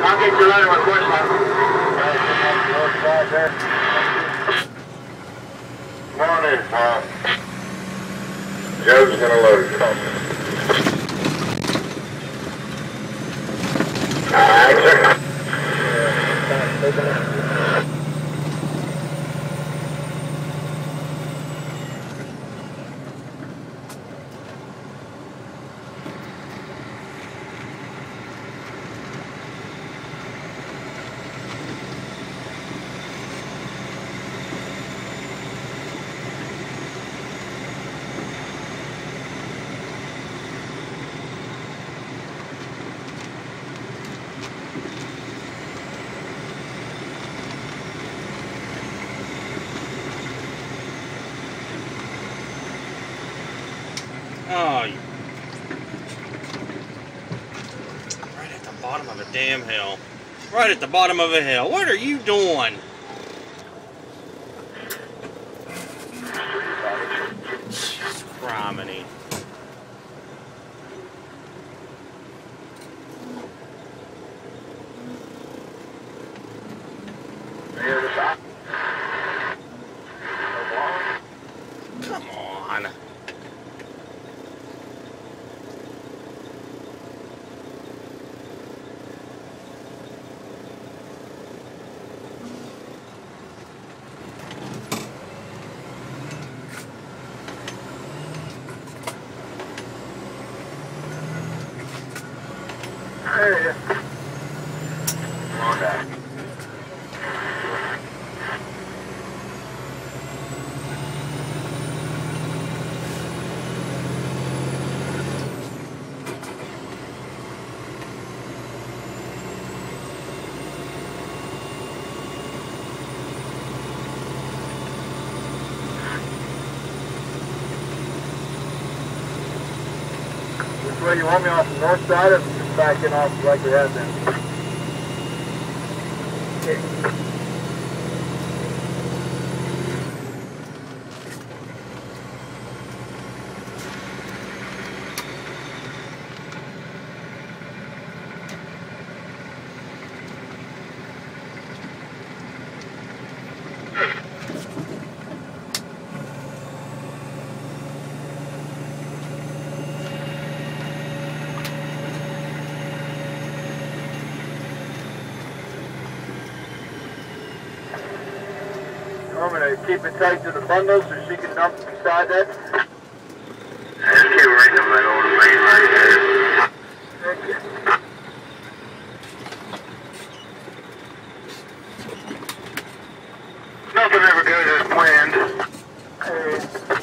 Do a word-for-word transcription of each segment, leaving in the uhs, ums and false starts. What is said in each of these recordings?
I'll get you later with course line. Come on in, Paul. Joe's gonna load it. Alright, sir. Oh, you... right at the bottom of a damn hill. Right at the bottom of a hill. What are you doing? Criminy. Come on. There you go. Come on back. Which way you want me, off the north side or just backing off like we have been? Okay. I'm going to keep it tight to the bundle so she can dump beside that. Just keep right in the middle of the lane right there. Thank you. Nothing ever goes as planned. Hey.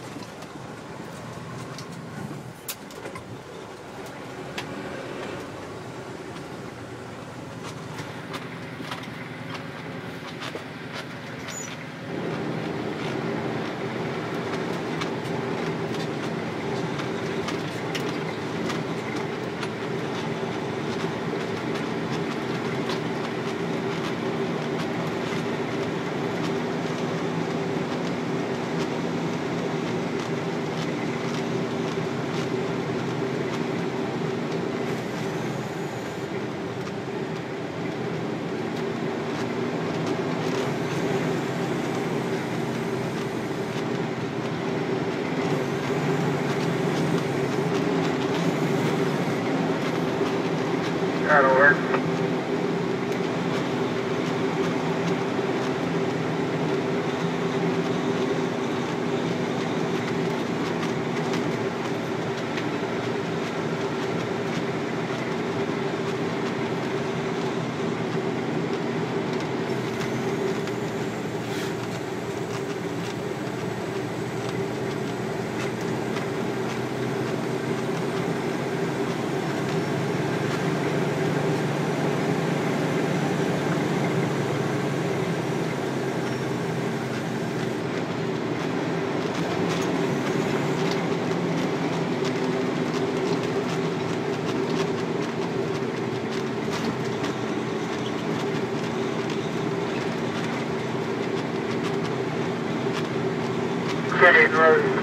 That'll work. Road.